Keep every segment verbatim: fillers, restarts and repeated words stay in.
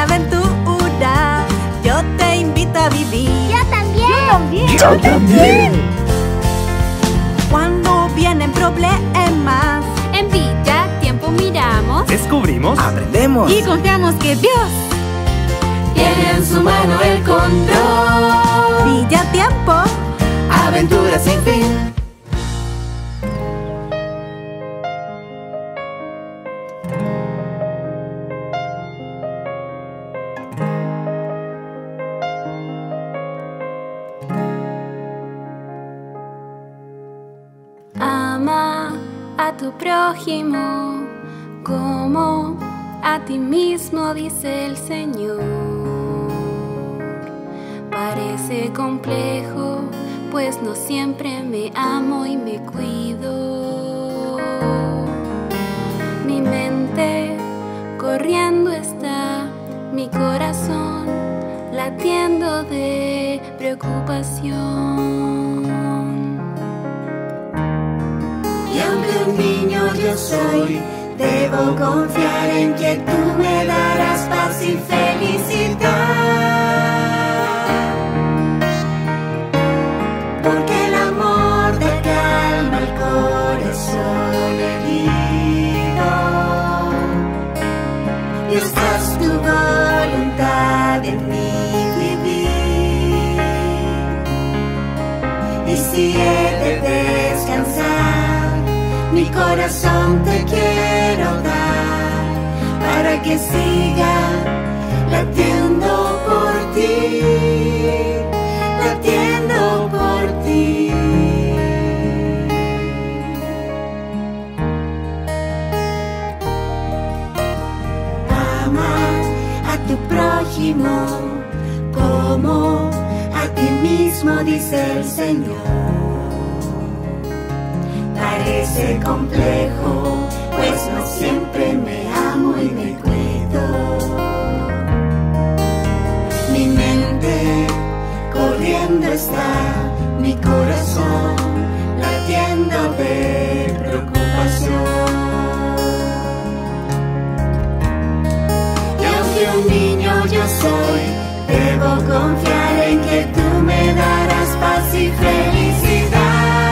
aventura yo te invito a vivir. ¡Yo también! ¡Yo también! ¡Yo también! Cuando vienen problemas, en Villa Tiempo miramos, descubrimos, aprendemos y confiamos que Dios tiene en su mano el control. Villa Tiempo, aventura sin fin. Ama a tu prójimo como a ti mismo, dice el Señor. Parece complejo, pues no siempre me amo y me cuido. Mi mente corriendo está, mi corazón latiendo de preocupación. Y aunque un niño yo soy, debo confiar en que tú me darás paz y felicidad. Porque el amor te calma el corazón herido. Y estás tu voluntad en mi vivir. Y si he de descansar, mi corazón te quiero dar, para que siga latiendo por ti, latiendo por ti. Ama a tu prójimo como a ti mismo, dice el Señor. Parece complejo, pues no siempre me amo y me cuido. Mi mente corriendo está, mi corazón latiendo de preocupación. Y aunque un niño yo soy, debo confiar en que tú me darás paz y felicidad.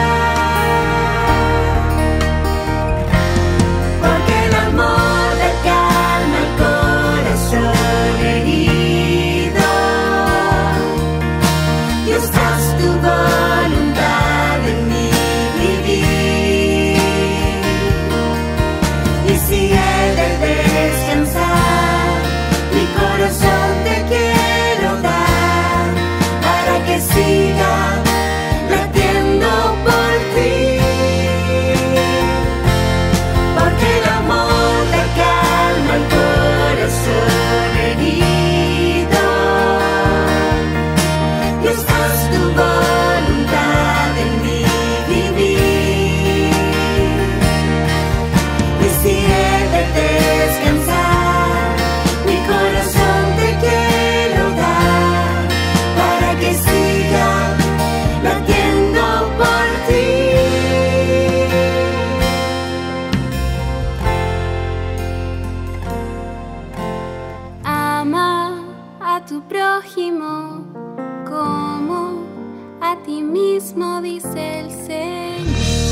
Dice el Señor.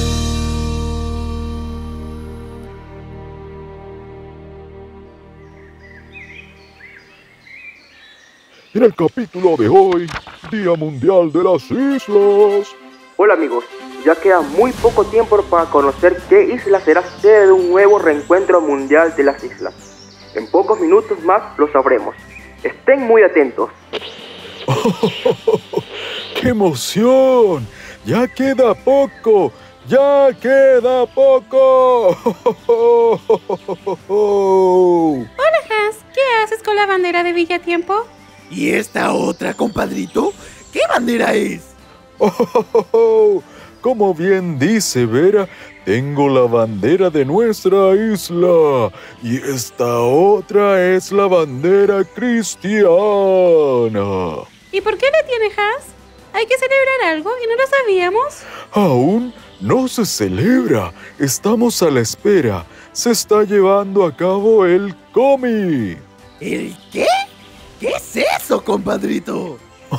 En el capítulo de hoy, Día Mundial de las Islas. Hola amigos, ya queda muy poco tiempo para conocer qué isla será sede de un nuevo reencuentro mundial de las islas. En pocos minutos más lo sabremos. Estén muy atentos. ¡Qué emoción! ¡Ya queda poco! ¡Ya queda poco! Hola, Hans. ¿Qué haces con la bandera de Villa Tiempo? ¿Y esta otra, compadrito? ¿Qué bandera es? Como bien dice Vera, tengo la bandera de nuestra isla. Y esta otra es la bandera cristiana. ¿Y por qué la tiene Hans? ¿Hay que celebrar algo y no lo sabíamos? Aún no se celebra. Estamos a la espera. Se está llevando a cabo el C O M I. ¿El qué? ¿Qué es eso, compadrito?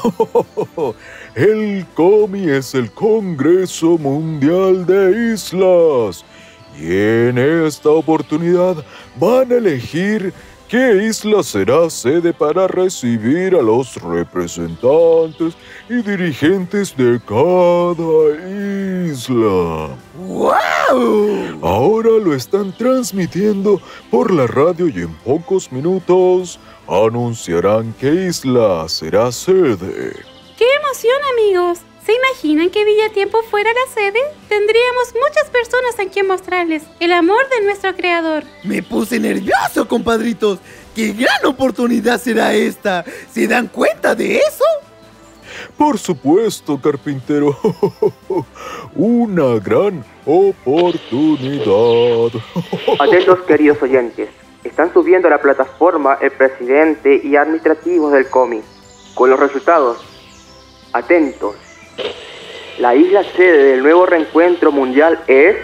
El COMI es el Congreso Mundial de Islas. Y en esta oportunidad van a elegir qué isla será sede para recibir a los representantes y dirigentes de cada isla. ¡Wow! Ahora lo están transmitiendo por la radio y en pocos minutos anunciarán qué isla será sede. ¡Qué emoción, amigos! ¿Se imaginan que Villatiempo fuera la sede? Tendríamos muchas personas a quien mostrarles el amor de nuestro creador. Me puse nervioso, compadritos. ¡Qué gran oportunidad será esta! ¿Se dan cuenta de eso? Por supuesto, carpintero. Una gran oportunidad. Atentos, queridos oyentes. Están subiendo a la plataforma el presidente y administrativos del COMI. Con los resultados. Atentos. La isla sede del nuevo reencuentro mundial es...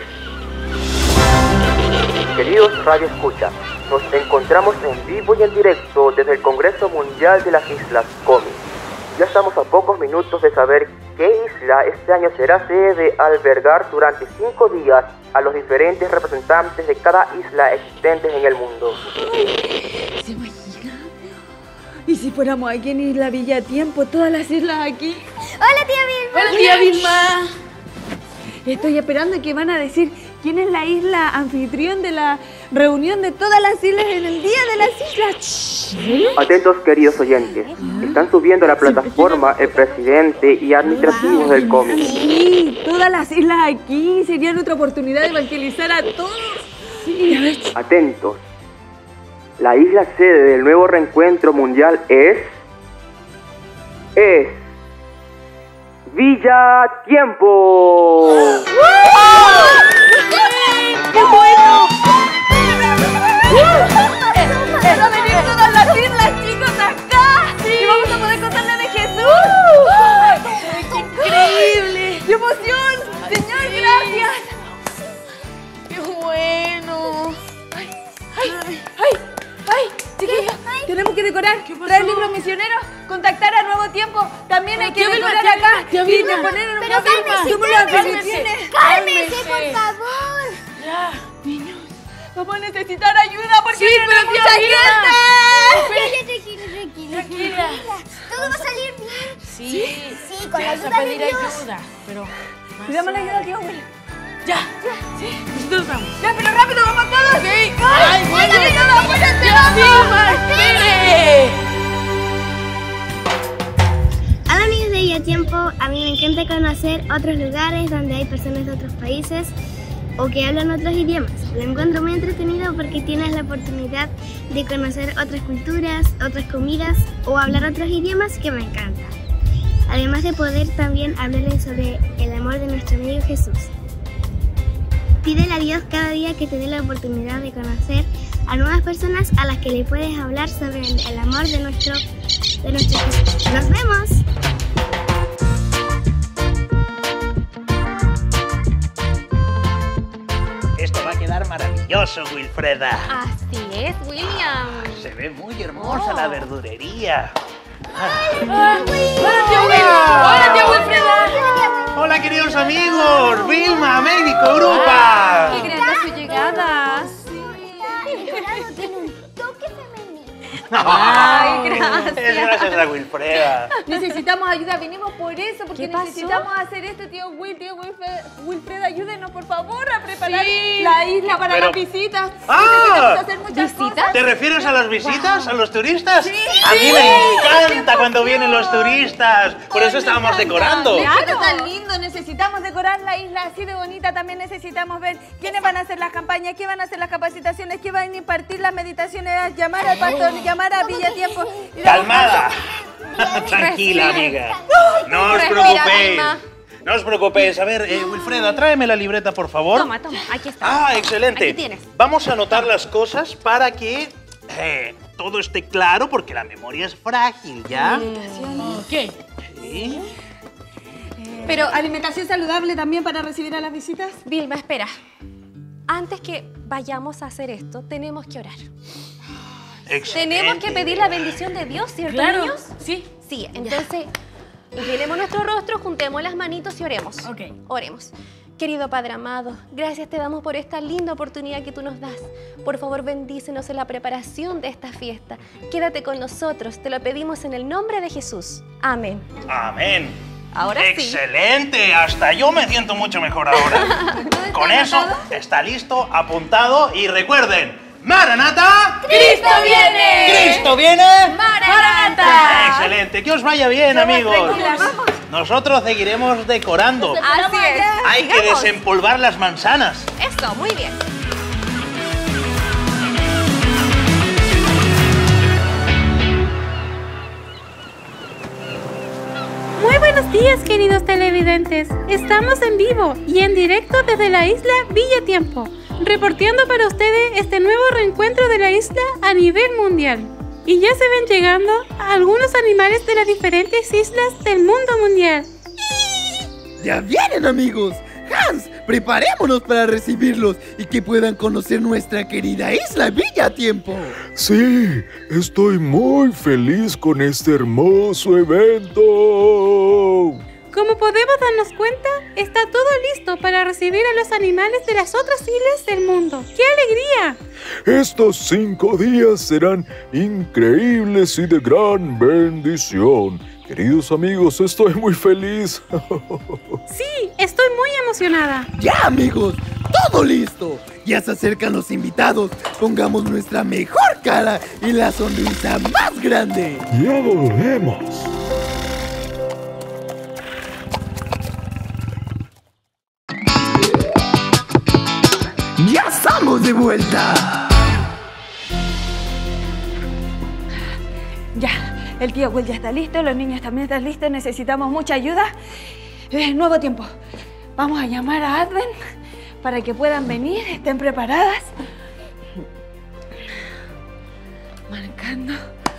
Queridos Radio Escucha, nos encontramos en vivo y en directo desde el Congreso Mundial de las Islas COMI. Ya estamos a pocos minutos de saber qué isla este año será sede de albergar durante cinco días a los diferentes representantes de cada isla existentes en el mundo. ¿Se imagina? ¿Y si fuéramos aquí en Isla Villatiempo, todas las islas aquí? ¡Hola, tía Vilma! ¡Hola, tía Vilma! Estoy esperando que van a decir quién es la isla anfitrión de la reunión de todas las islas en el Día de las Islas. Atentos, queridos oyentes. Están subiendo a la plataforma el presidente y administrativos del COMI. Sí, todas las islas aquí. Sería nuestra oportunidad de evangelizar a todos. Sí. Atentos. La isla sede del nuevo reencuentro mundial es... Es... Villatiempo. ¡Qué bueno! ¡Van a venir todas las islas, chicos, acá! ¡Sí! ¡Y vamos a poder contarle de Jesús! ¡Qué increíble! ¡Qué emoción! ¡Señor, gracias! ¡Qué bueno! ¡Ay, ay, ay! ¡Ay, chiquillos! Tenemos que decorar, traer libros misioneros, contactar a Nuevo Tiempo. También hay que decorar acá y de poner en un Pero cálmense, cálmense, cálmense, por favor. Ya, niños, vamos a necesitar ayuda porque viene mucha gente. Tranquila, tranquila, tranquila. Todo va a salir bien. Sí, sí, con la ayuda de Dios. Pero pidamos la ayuda a Dios, abuela. Ya, ya, sí, nosotros vamos. Ya, pero rápido, vamos todos. Sí. ¡Ay, bueno! ¡Apúrense! ¡Ya, Vilma, espere! Hola, amigos de Villatiempo. A mí me encanta conocer otros lugares donde hay personas de otros países o que hablan otros idiomas. Lo encuentro muy entretenido porque tienes la oportunidad de conocer otras culturas, otras comidas o hablar otros idiomas que me encantan. Además de poder también hablarles sobre el amor de nuestro amigo Jesús. Pídele a Dios cada día que te dé la oportunidad de conocer a nuevas personas a las que le puedes hablar sobre el, el amor de nuestro, de nuestro Jesús. ¡Nos vemos! Esto va a quedar maravilloso, Wilfreda. Así es, William. Se ve muy hermosa Oh. la verdurería. ¡Hola, tío Wilfreda! ¡Hola, tío Wilfreda! Hola, queridos amigos. Vilma, médico, Grupa. ¡Qué grata su llegada! Tiene un toque femenino. Ay, gracias. Es gracias a Wilfreda. Necesitamos ayuda, vinimos por eso, porque ¿Qué pasó? necesitamos hacer esto, tío Will, tío Wilfred, Wilfred, ayúdenos por favor a preparar Sí. la isla para Pero- las visitas. ¡Ah! Necesitamos hacer muchas ¿Visitas? cosas. ¿Te refieres a las visitas, a los turistas? A mí me encanta cuando vienen los turistas. Por eso estábamos decorando. Claro. Esto tan lindo, necesitamos decorar la isla así de bonita. También necesitamos ver quiénes van a hacer las campañas, quién van a hacer las capacitaciones, quién van a impartir las meditaciones, llamar al pastor, llamar a Villatiempo. Y Calmada. Tranquila, amiga. No os Respira, preocupéis. Vilma. No os preocupéis. A ver, eh, Wilfreda, tráeme la libreta, por favor. Toma, toma, aquí está. Ah, excelente. Aquí tienes. Vamos a anotar las cosas para que eh, todo esté claro, porque la memoria es frágil, ¿ya? ¿Qué? Sí. Pero alimentación saludable también para recibir a las visitas. Vilma, espera. Antes que vayamos a hacer esto, tenemos que orar. Excelente. Tenemos que pedir la bendición de Dios, ¿cierto, Claro. niños? Sí. Sí, entonces, inclinemos nuestro rostro, juntemos las manitos y oremos. Ok. Oremos. Querido Padre amado, gracias te damos por esta linda oportunidad que tú nos das. Por favor, bendícenos en la preparación de esta fiesta. Quédate con nosotros, te lo pedimos en el nombre de Jesús. Amén. Amén. Ahora sí. Excelente, hasta yo me siento mucho mejor ahora. Con eso está listo, apuntado y recuerden, ¡Maranata! ¡Cristo viene! ¡Cristo viene! ¡Maranata! Excelente, que os vaya bien, amigos. Nosotros seguiremos decorando. Así es. Hay que desempolvar las manzanas. Eso, muy bien. Muy buenos días, queridos televidentes. Estamos en vivo y en directo desde la isla Villa Tiempo, reporteando para ustedes este nuevo reencuentro de la isla a nivel mundial. Y ya se ven llegando algunos animales de las diferentes islas del mundo mundial. ¡Ya vienen, amigos! Hans, preparémonos para recibirlos y que puedan conocer nuestra querida isla Villa Tiempo. Sí, estoy muy feliz con este hermoso evento. Como podemos darnos cuenta, está todo listo para recibir a los animales de las otras islas del mundo. ¡Qué alegría! Estos cinco días serán increíbles y de gran bendición. Queridos amigos, estoy muy feliz. Sí, estoy muy emocionada. ¡Ya, amigos! ¡Todo listo! Ya se acercan los invitados. Pongamos nuestra mejor cara y la sonrisa más grande. Ya volvemos. ¡Ya estamos de vuelta! Ya, el tío Will ya está listo, los niños también están listos, necesitamos mucha ayuda. Eh, nuevo tiempo. Vamos a llamar a Advent para que puedan venir, estén preparadas. Marcando.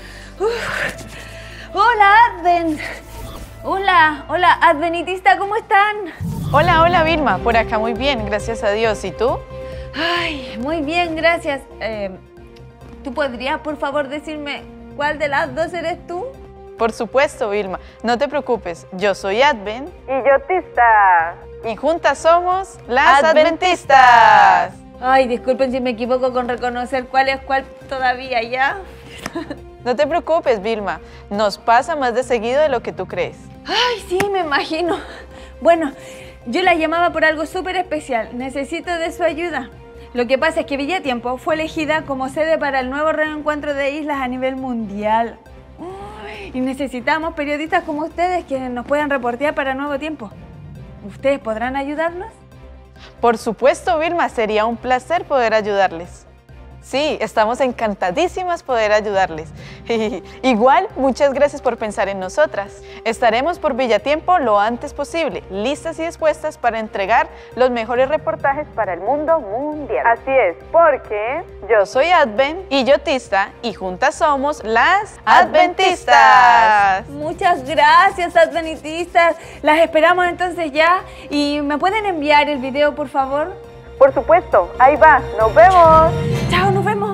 Uf. Hola, Advent. Hola, hola, adventista, ¿cómo están? Hola, hola Vilma, por acá muy bien, gracias a Dios. ¿Y tú? Ay, muy bien, gracias. Eh, ¿Tú podrías, por favor, decirme cuál de las dos eres tú? Por supuesto, Vilma, no te preocupes, yo soy Advent y yo Tista. Y juntas somos las Adventistas. Ay, disculpen si me equivoco con reconocer cuál es cuál todavía, ¿ya? No te preocupes, Vilma, nos pasa más de seguido de lo que tú crees. Ay, sí, me imagino. Bueno, yo la llamaba por algo súper especial. Necesito de su ayuda. Lo que pasa es que Villa Tiempo fue elegida como sede para el nuevo reencuentro de islas a nivel mundial. Uy, y necesitamos periodistas como ustedes que nos puedan reportear para Nuevo Tiempo. ¿Ustedes podrán ayudarnos? Por supuesto, Vilma, sería un placer poder ayudarles. Sí, estamos encantadísimas poder ayudarles. Igual, muchas gracias por pensar en nosotras. Estaremos por Villa Tiempo lo antes posible, listas y dispuestas para entregar los mejores reportajes para el mundo mundial. Así es, porque yo soy Advent y yo Tista y juntas somos las Adventistas. Muchas gracias, adventistas. Las esperamos entonces ya. ¿Y me pueden enviar el video, por favor? Por supuesto, ahí va, nos vemos. Chao, nos vemos.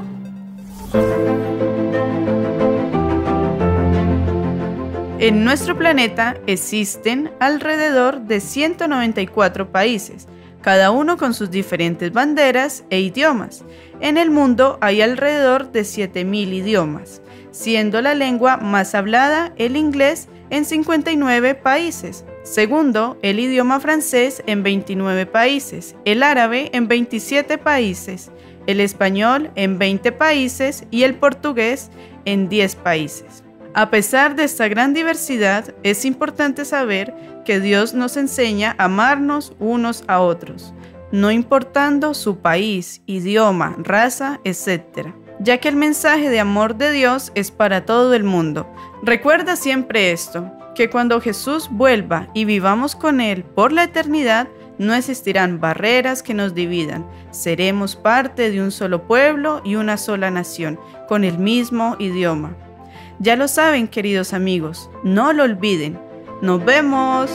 En nuestro planeta existen alrededor de ciento noventa y cuatro países, cada uno con sus diferentes banderas e idiomas. En el mundo hay alrededor de siete mil idiomas, siendo la lengua más hablada el inglés en cincuenta y nueve países. Segundo, el idioma francés en veintinueve países, el árabe en veintisiete países, el español en veinte países y el portugués en diez países. A pesar de esta gran diversidad, es importante saber que Dios nos enseña a amarnos unos a otros, no importando su país, idioma, raza, etcétera, ya que el mensaje de amor de Dios es para todo el mundo. Recuerda siempre esto, que cuando Jesús vuelva y vivamos con Él por la eternidad, no existirán barreras que nos dividan. Seremos parte de un solo pueblo y una sola nación, con el mismo idioma. Ya lo saben, queridos amigos, no lo olviden. ¡Nos vemos!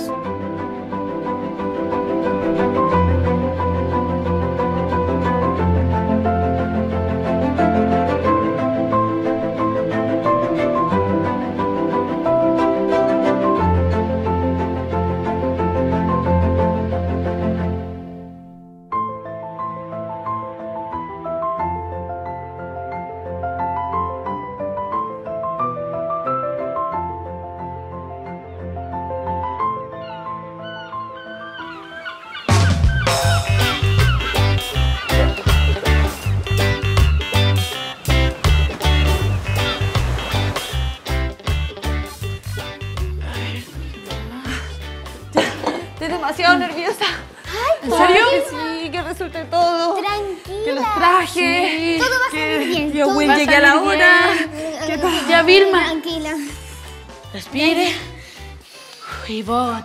suerte todo. Tranquila. Que los traje. Sí. Todo va a salir bien. Yo todo buen va a llegué a la salir hora. bien. Que todo- Ya, Vilma. Tranquila. Respire. Y bote.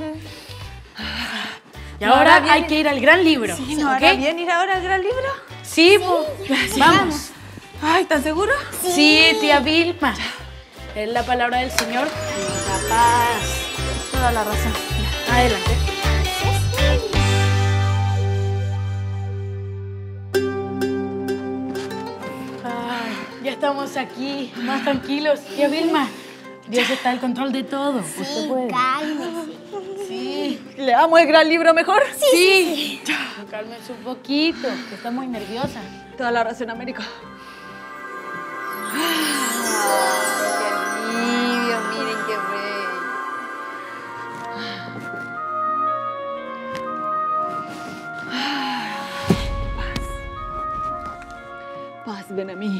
Y No, ahora ahora viene- hay que ir al gran libro. Sí, ¿no ¿ok? hará bien ir ahora al gran libro? Sí, pues. Vamos. Ay, ¿están seguros? Sí, tía Vilma. Es la palabra del Señor. La paz. Toda la razón. Adelante. Ay, ya estamos aquí, más tranquilos. Tía Vilma, Dios está al control de todo. Usted puede. Cálmese. Sí. ¿Le damos el gran libro mejor? Sí. Cálmense un poquito, que está muy nerviosa. Toda la razón, América. Qué alivio, miren qué bello. Paz, ven a mí.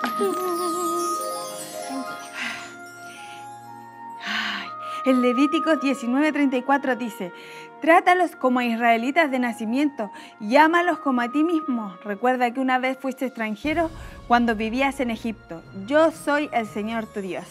Ay, en Levíticos diecinueve treinta y cuatro dice: trátalos como a israelitas de nacimiento y ámalos como a ti mismo. Recuerda que una vez fuiste extranjero cuando vivías en Egipto. Yo soy el Señor tu Dios.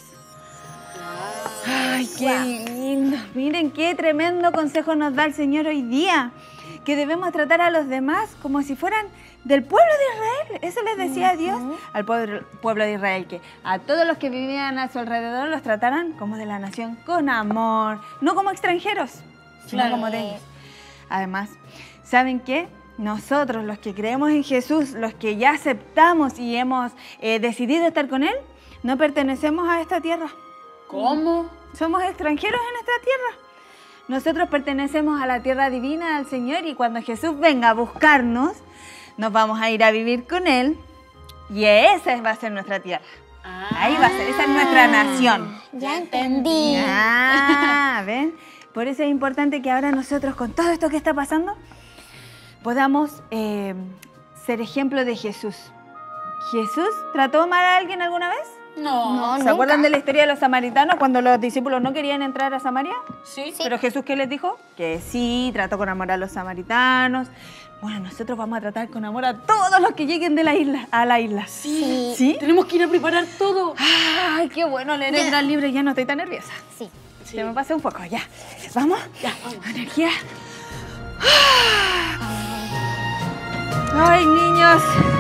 Ay, qué lindo. Miren qué tremendo consejo nos da el Señor hoy día. Que debemos tratar a los demás como si fueran del pueblo de Israel. Eso les decía Dios al pueblo, pueblo de Israel, que a todos los que vivían a su alrededor los trataran como de la nación, con amor, no como extranjeros, sino Claro. como de ellos. Además, ¿saben qué? Nosotros, los que creemos en Jesús, los que ya aceptamos y hemos eh, decidido estar con Él, no pertenecemos a esta tierra. ¿Cómo? Somos extranjeros en esta tierra. Nosotros pertenecemos a la tierra divina del Señor y cuando Jesús venga a buscarnos, nos vamos a ir a vivir con Él y esa va a ser nuestra tierra. Ahí va a ser, esa es nuestra nación. Ya entendí. Ah, ¿ven? Por eso es importante que ahora nosotros, con todo esto que está pasando, podamos eh, ser ejemplo de Jesús. ¿Jesús trató mal a alguien alguna vez? No. ¿Se acuerdan de la historia de los samaritanos cuando los discípulos no querían entrar a Samaria? Sí. Pero Jesús, ¿qué les dijo? Que sí, trató con amor a los samaritanos. Bueno, nosotros vamos a tratar con amor a todos los que lleguen de la isla, a la isla. Sí. ¿Sí? Tenemos que ir a preparar todo. Ay, qué bueno leer el gran libro, ya no estoy tan nerviosa. Sí. Se me pasé un poco, ya. ¿Vamos? Ya, vamos. Energía. Ay, niños.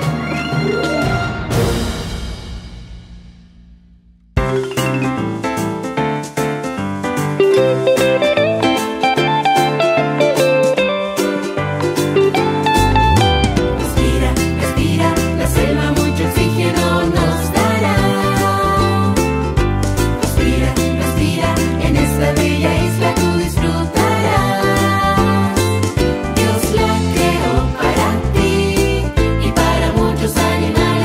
Respira, respira, la selva mucho oxígeno nos dará. Respira, respira, en esta bella isla tú disfrutarás. Dios la creó para ti y para muchos animales.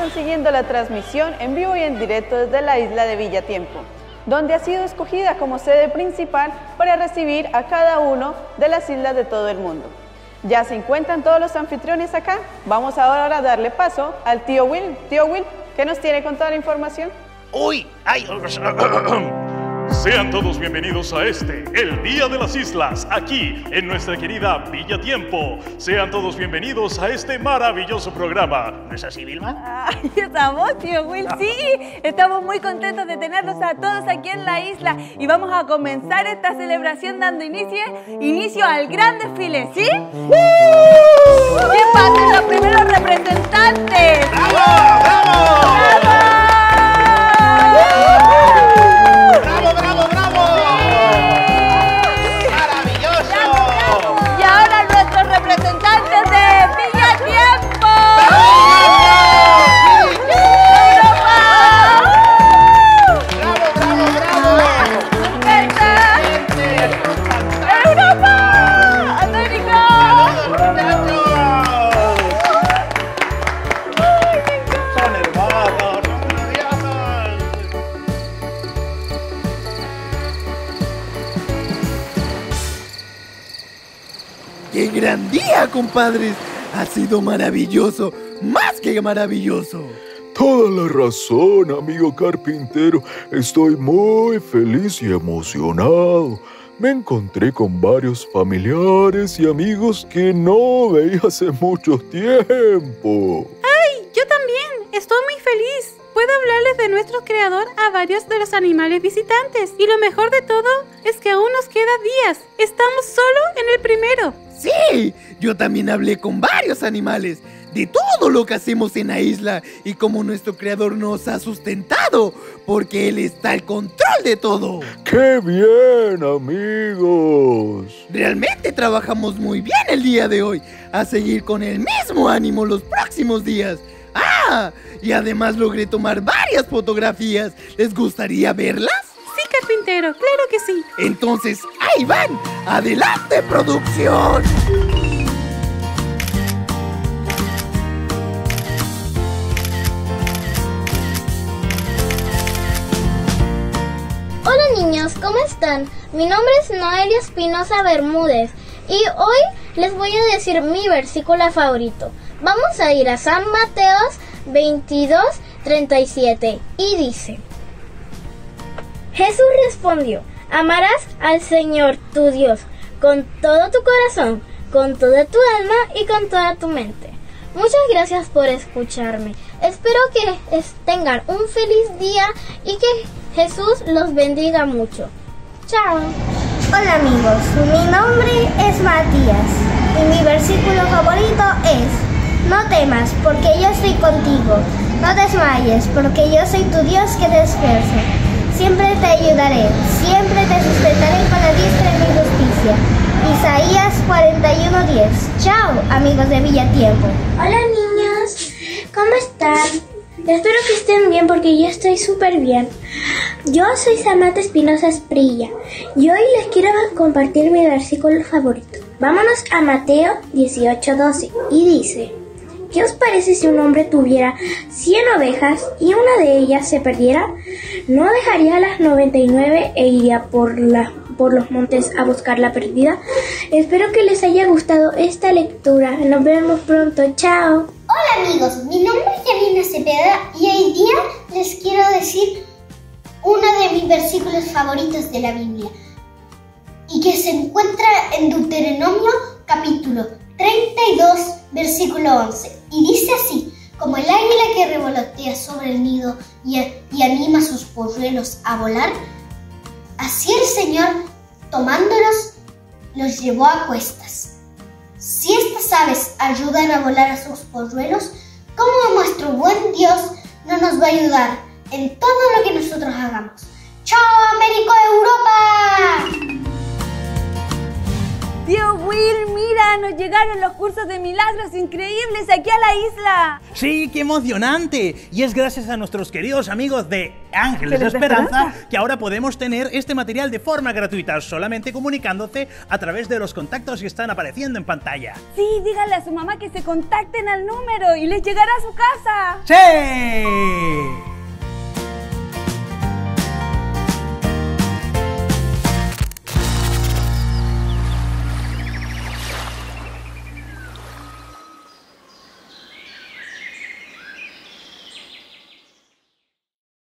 están siguiendo la transmisión en vivo y en directo desde la isla de Villatiempo, donde ha sido escogida como sede principal para recibir a cada uno de las islas de todo el mundo. ¿Ya se encuentran todos los anfitriones acá? Vamos ahora a darle paso al tío Will. Tío Will, ¿qué nos tiene con toda la información? ¡Uy! ¡Ay! Sean todos bienvenidos a este, el Día de las Islas, aquí en nuestra querida Villatiempo. Sean todos bienvenidos a este maravilloso programa. ¿No es así, Vilma? Ahí estamos, tío Will, sí. Estamos muy contentos de tenerlos a todos aquí en la isla y vamos a comenzar esta celebración dando inicio, inicio al gran desfile, ¿sí? ¡Uh! ¡Que pasen los primeros representantes! ¡Bravo! ¡Bravo! ¡Bravo! ¡Qué gran día, compadres! Ha sido maravilloso, más que maravilloso. Toda la razón, amigo carpintero. Estoy muy feliz y emocionado. Me encontré con varios familiares y amigos que no veía hace mucho tiempo. ¡Ay! Yo también. Estoy muy feliz. Puedo hablarles de nuestro creador a varios de los animales visitantes. Y lo mejor de todo es que aún nos queda días. Estamos solo en el primero. ¡Sí! Yo también hablé con varios animales de todo lo que hacemos en la isla y cómo nuestro creador nos ha sustentado, porque él está al control de todo. ¡Qué bien, amigos! Realmente trabajamos muy bien el día de hoy, a seguir con el mismo ánimo los próximos días. ¡Ah! Y además logré tomar varias fotografías. ¿Les gustaría verlas? Sí, carpintero, claro que sí. Entonces, ahí van. ¡Adelante, producción! Hola niños, ¿cómo están? Mi nombre es Noelia Espinosa Bermúdez y hoy les voy a decir mi versículo favorito. Vamos a ir a San Mateo veintidós, treinta y siete y dice: Jesús respondió: amarás al Señor tu Dios con todo tu corazón, con toda tu alma y con toda tu mente. Muchas gracias por escucharme. Espero que tengan un feliz día y que Jesús los bendiga mucho. Chao. Hola amigos, mi nombre es Matías y mi versículo favorito es: no temas, porque yo estoy contigo. No desmayes, porque yo soy tu Dios que te esfuerzo. Siempre te ayudaré, siempre te sustentaré con la diestra de mi justicia. Isaías cuarenta y uno, diez. Chao, amigos de Villatiempo. Hola niños, ¿cómo están? Espero que estén bien porque yo estoy súper bien. Yo soy Samantha Espinosa Esprilla y hoy les quiero compartir mi versículo favorito. Vámonos a Mateo dieciocho, doce y dice: ¿qué os parece si un hombre tuviera cien ovejas y una de ellas se perdiera? ¿No dejaría las noventa y nueve e iría por, la, por los montes a buscar la perdida? Espero que les haya gustado esta lectura. Nos vemos pronto. Chao. Hola amigos, mi nombre es Janina Cepeda y hoy día les quiero decir uno de mis versículos favoritos de la Biblia y que se encuentra en Deuteronomio capítulo treinta y dos, versículo once, y dice así: como el águila que revolotea sobre el nido y, y anima a sus polluelos a volar, así el Señor, tomándolos, los llevó a cuestas. Si estas aves ayudan a volar a sus polluelos, ¿cómo nuestro buen Dios no nos va a ayudar en todo lo que nosotros hagamos? ¡Chao, América, Europa! Tío Will, mira, nos llegaron los cursos de milagros increíbles aquí a la isla. Sí, qué emocionante. Y es gracias a nuestros queridos amigos de Ángeles de ¿De Esperanza, Esperanza? que ahora podemos tener este material de forma gratuita, solamente comunicándote a través de los contactos que están apareciendo en pantalla. Sí, díganle a su mamá que se contacten al número y les llegará a su casa. ¡Sí!